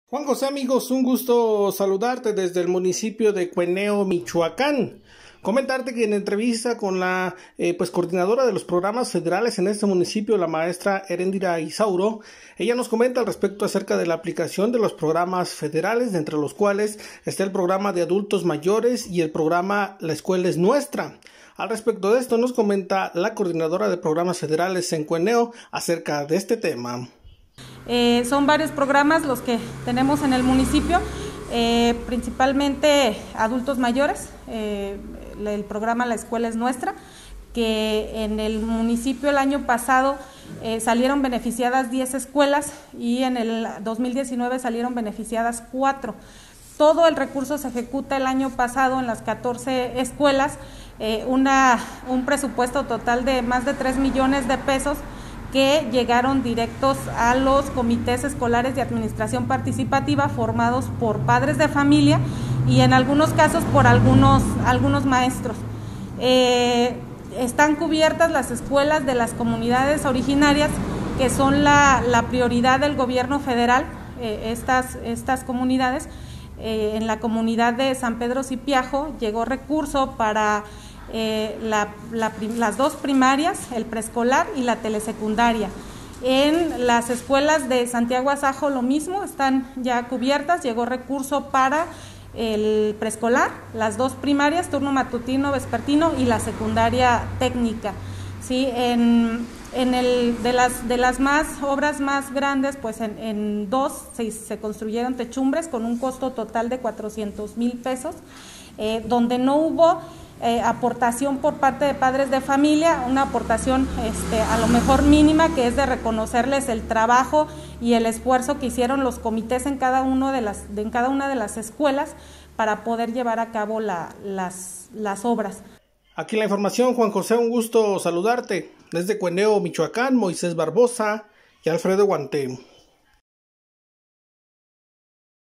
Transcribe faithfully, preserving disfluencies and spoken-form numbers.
Juan José, amigos, un gusto saludarte desde el municipio de Cueneo, Michoacán. Comentarte que en entrevista con la eh, pues coordinadora de los programas federales en este municipio, la maestra Erendira Isauro, ella nos comenta al respecto acerca de la aplicación de los programas federales, de entre los cuales está el programa de adultos mayores y el programa La Escuela es Nuestra. Al respecto de esto nos comenta la coordinadora de programas federales en Cueneo acerca de este tema. Eh, son varios programas los que tenemos en el municipio, eh, principalmente adultos mayores, eh, el programa La Escuela es Nuestra, que en el municipio el año pasado eh, salieron beneficiadas diez escuelas y en el dos mil diecinueve salieron beneficiadas cuatro. Todo el recurso se ejecuta el año pasado en las catorce escuelas, eh, una, un presupuesto total de más de tres millones de pesos, que llegaron directos a los comités escolares de administración participativa formados por padres de familia y en algunos casos por algunos, algunos maestros. Eh, están cubiertas las escuelas de las comunidades originarias, que son la, la prioridad del gobierno federal, eh, estas, estas comunidades. Eh, en la comunidad de San Pedro Cipiajo llegó recurso para Eh, la, la, las dos primarias, el preescolar y la telesecundaria. En las escuelas de Santiago Azajo lo mismo, están ya cubiertas, llegó recurso para el preescolar, las dos primarias, turno matutino, vespertino y la secundaria técnica. ¿Sí? En, en el, de, las, de las más obras más grandes, pues en, en dos se, se construyeron techumbres con un costo total de cuatrocientos mil pesos, eh, donde no hubo Eh, aportación por parte de padres de familia, una aportación este, a lo mejor mínima, que es de reconocerles el trabajo y el esfuerzo que hicieron los comités en cada, uno de las, de, en cada una de las escuelas para poder llevar a cabo la, las, las obras. Aquí la información, Juan José, un gusto saludarte. Desde Cueneo, Michoacán, Moisés Barbosa y Alfredo Guante.